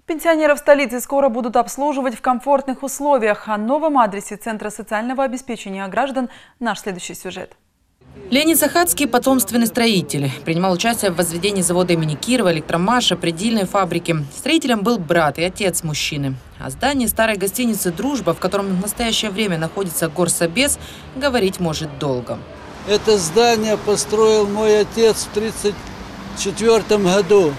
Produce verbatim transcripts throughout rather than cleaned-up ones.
Пенсионеров столицы скоро будут обслуживать в комфортных условиях. О новом адресе Центра социального обеспечения граждан наш следующий сюжет. Леонид Захадский – потомственный строитель. Принимал участие в возведении завода имени Кирова, Электромаша, предельной фабрики. Строителем был брат и отец мужчины. О здании старой гостиницы «Дружба», в котором в настоящее время находится горсобес, говорить может долго. Это здание построил мой отец в тридцать четвёртом году.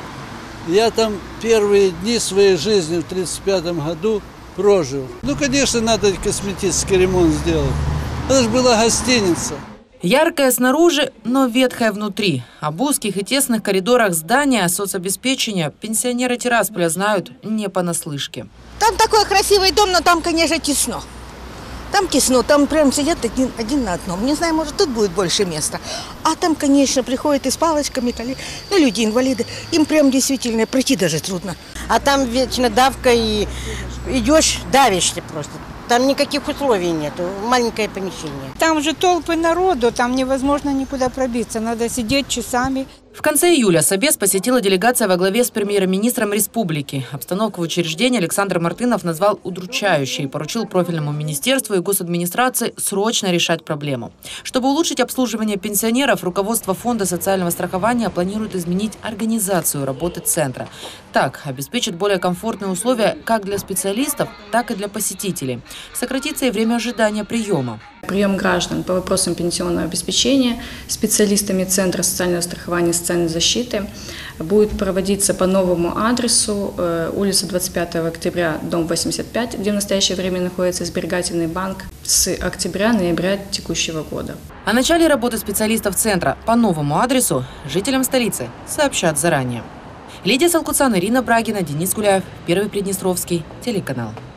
Я там первые дни своей жизни в тридцать пятом году прожил. Ну, конечно, надо косметический ремонт сделать. Это же была гостиница. Яркая снаружи, но ветхая внутри. Об узких и тесных коридорах здания соцобеспечения пенсионеры Тирасполя знают не понаслышке. Там такой красивый дом, но там, конечно, тесно. Там тесно, там прям сидят один, один на одном. Не знаю, может, тут будет больше места. А там, конечно, приходят и с палочками, ну, люди, инвалиды. Им прям действительно пройти даже трудно. А там вечно давка, и идешь, давишься просто. Там никаких условий нет, маленькое помещение. Там же толпы народу, там невозможно никуда пробиться, надо сидеть часами. В конце июля собес посетила делегация во главе с премьер-министром республики. Обстановку в учреждении Александр Мартынов назвал удручающей и поручил профильному министерству и госадминистрации срочно решать проблему. Чтобы улучшить обслуживание пенсионеров, руководство Фонда социального страхования планирует изменить организацию работы центра. Так обеспечит более комфортные условия как для специалистов, так и для посетителей. Сократится и время ожидания приема. Прием граждан по вопросам пенсионного обеспечения специалистами Центра социального страхования и социальной защиты будет проводиться по новому адресу, улица двадцать пятого октября, дом восемьдесят пять, где в настоящее время находится сберегательный банк, с октября-ноября текущего года. О начале работы специалистов Центра по новому адресу жителям столицы сообщат заранее. Лидия Салкуцан, Ирина Брагина, Денис Гуляев, Первый Приднестровский, телеканал.